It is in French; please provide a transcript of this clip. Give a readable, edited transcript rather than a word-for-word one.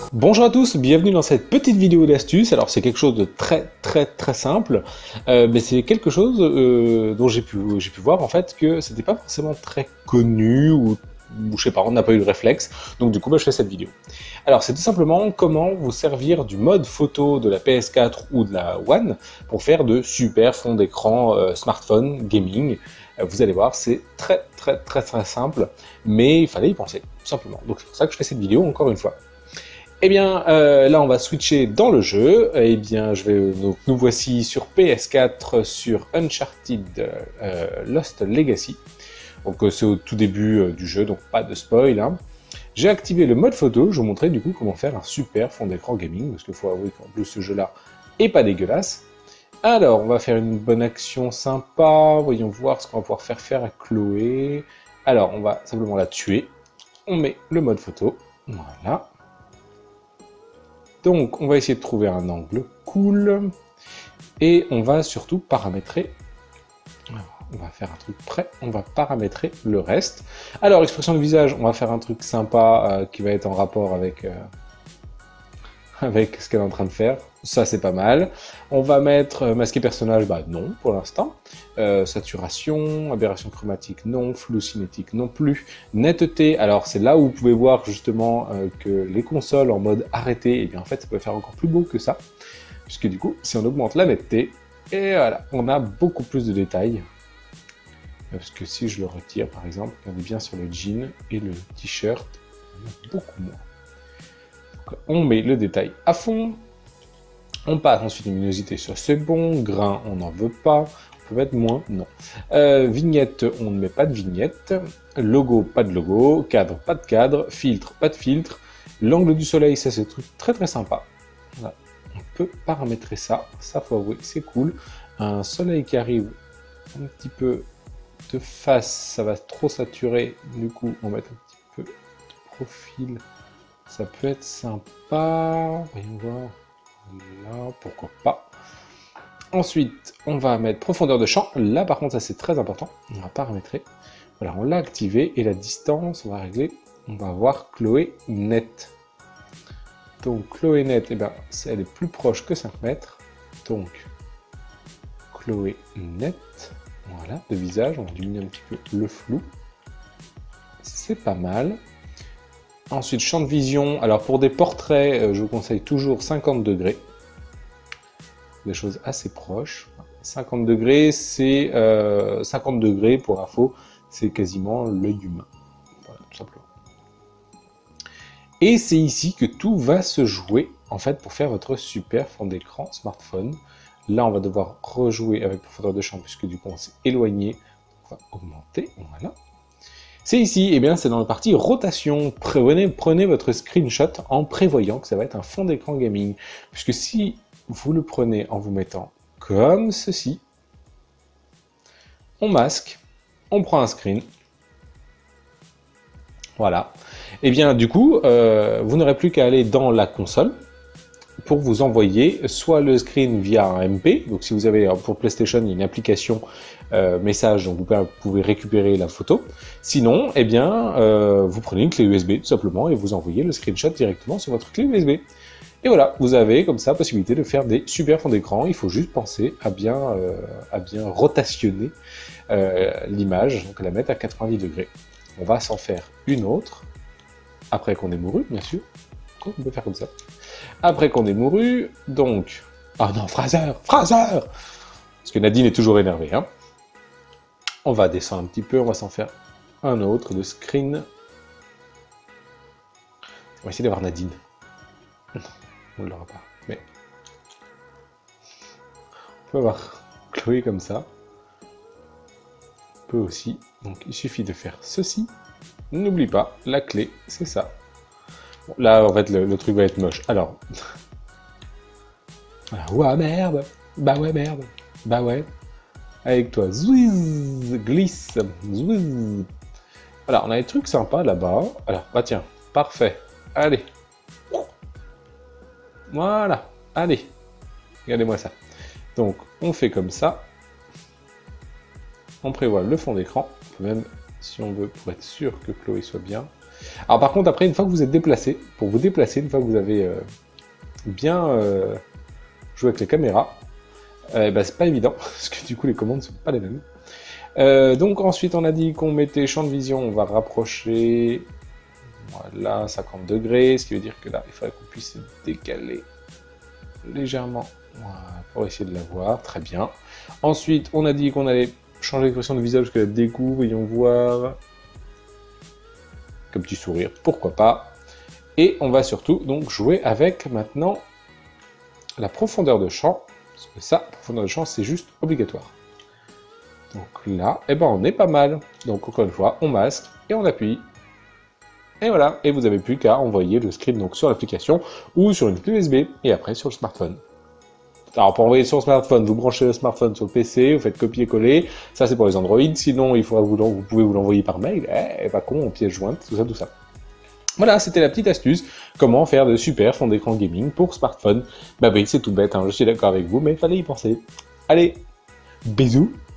Bonjour à tous, bienvenue dans cette petite vidéo d'astuce. Alors c'est quelque chose de très simple, mais c'est quelque chose dont j'ai pu voir en fait que c'était pas forcément très connu ou je sais pas, on n'a pas eu le réflexe, donc du coup je fais cette vidéo. Alors c'est tout simplement comment vous servir du mode photo de la PS4 ou de la One pour faire de super fonds d'écran smartphone gaming. Vous allez voir, c'est très simple, mais il fallait y penser, tout simplement. Donc c'est pour ça que je fais cette vidéo encore une fois. Eh bien, là, on va switcher dans le jeu. Eh bien, donc, nous voici sur PS4 sur Uncharted Lost Legacy. Donc, c'est au tout début du jeu, donc pas de spoil. Hein. J'ai activé le mode photo. Je vous montrerai du coup comment faire un super fond d'écran gaming, parce qu'il faut avouer qu'en plus ce jeu-là est pas dégueulasse. Alors, on va faire une bonne action sympa. Voyons voir ce qu'on va pouvoir faire à Chloé. Alors, on va simplement la tuer. On met le mode photo. Voilà. Donc, on va essayer de trouver un angle cool. Et on va surtout paramétrer. On va faire un truc prêt. On va paramétrer le reste. Alors, expression de visage, on va faire un truc sympa qui va être en rapport avec ce qu'elle est en train de faire. Ça, c'est pas mal. On va mettre masquer personnage, bah non, pour l'instant. Saturation, aberration chromatique, non. Flou cinétique, non plus. Netteté, alors c'est là où vous pouvez voir justement que les consoles en mode arrêté, et bien en fait, ça peut faire encore plus beau que ça. Puisque du coup, si on augmente la netteté, et voilà, on a beaucoup plus de détails. Parce que si je le retire, par exemple, regardez bien sur le jean et le t-shirt, on a beaucoup moins. On met le détail à fond, on passe ensuite luminosité, ça c'est bon, grain on n'en veut pas, on peut mettre moins, non. Vignette, on ne met pas de vignette, logo, pas de logo, cadre, pas de cadre, filtre, pas de filtre, l'angle du soleil, ça c'est un truc très sympa. Voilà. On peut paramétrer ça, ça faut avouer, c'est cool. Un soleil qui arrive un petit peu de face, ça va trop saturer, du coup on va mettre un petit peu de profil. Ça peut être sympa, voyons voir, là, pourquoi pas. Ensuite, on va mettre profondeur de champ, là par contre ça c'est très important, on va paramétrer. Voilà, on l'a activé, et la distance, on va régler, on va avoir Chloé net. Donc Chloé net, eh ben, elle est plus proche que 5 mètres, donc Chloé net, voilà, de visage, on va diminuer un petit peu le flou, c'est pas mal. Ensuite, champ de vision. Alors, pour des portraits, je vous conseille toujours 50 degrés. Des choses assez proches. 50 degrés, c'est 50 degrés, pour info, c'est quasiment l'œil humain. Voilà, tout simplement. Et c'est ici que tout va se jouer, en fait, pour faire votre super fond d'écran smartphone. Là, on va devoir rejouer avec profondeur de champ, puisque du coup, on s'est éloigné. On va augmenter, voilà. C'est ici, et bien c'est dans la partie rotation. Prenez votre screenshot en prévoyant que ça va être un fond d'écran gaming. Puisque si vous le prenez en vous mettant comme ceci, on masque, on prend un screen. Voilà. Et bien du coup, vous n'aurez plus qu'à aller dans la console pour vous envoyer soit le screen via un MP, donc si vous avez pour PlayStation il y a une application message, donc vous pouvez récupérer la photo, sinon eh bien vous prenez une clé USB tout simplement et vous envoyez le screenshot directement sur votre clé USB. Et voilà, vous avez comme ça la possibilité de faire des super fonds d'écran, il faut juste penser à bien rotationner l'image, donc la mettre à 90 degrés. On va s'en faire une autre, après qu'on ait mouru bien sûr, on peut faire comme ça. Après qu'on ait mouru, donc... Oh non, Fraser! Parce que Nadine est toujours énervée, hein. On va descendre un petit peu, on va s'en faire un autre de screen. On va essayer d'avoir Nadine. Non, on ne l'aura pas, mais... On peut avoir Chloé comme ça. On peut aussi... Donc il suffit de faire ceci. N'oublie pas, la clé, c'est ça. Là, en fait, le truc va être moche. Alors, voilà. Ouah, merde. Bah ouais, merde. Bah ouais. Avec toi. Zouiz, glisse. Zouiz. Voilà, on a des trucs sympas là-bas. Alors, bah tiens, parfait. Allez. Voilà. Allez. Regardez-moi ça. Donc, on fait comme ça. On prévoit le fond d'écran. On peut même si on veut, pour être sûr que Chloé soit bien. Alors par contre, après, une fois que vous êtes déplacé, pour vous déplacer, une fois que vous avez bien joué avec les caméras, bah, c'est pas évident, parce que du coup les commandes sont pas les mêmes. Donc ensuite on a dit qu'on mettait champ de vision, on va rapprocher, voilà, 50 degrés, ce qui veut dire que là il faudrait qu'on puisse se décaler légèrement, voilà, pour essayer de la voir, très bien. Ensuite on a dit qu'on allait changer l'expression de visage, parce que la dégoût, voyons voir, comme petit sourire, pourquoi pas. Et on va surtout donc jouer avec maintenant la profondeur de champ, parce que ça, profondeur de champ, c'est juste obligatoire. Donc là, eh ben on est pas mal. Donc encore une fois, on masque et on appuie. Et voilà, et vous n'avez plus qu'à envoyer le script donc sur l'application ou sur une clé USB et après sur le smartphone. Alors pour envoyer sur le smartphone, vous branchez le smartphone sur le PC, vous faites copier-coller, ça c'est pour les Android, sinon vous pouvez vous l'envoyer par mail, pas con, en pièce jointe, tout ça. Voilà, c'était la petite astuce, comment faire de super fonds d'écran gaming pour smartphone. Bah oui, c'est tout bête, hein, je suis d'accord avec vous, mais il fallait y penser. Allez, bisous.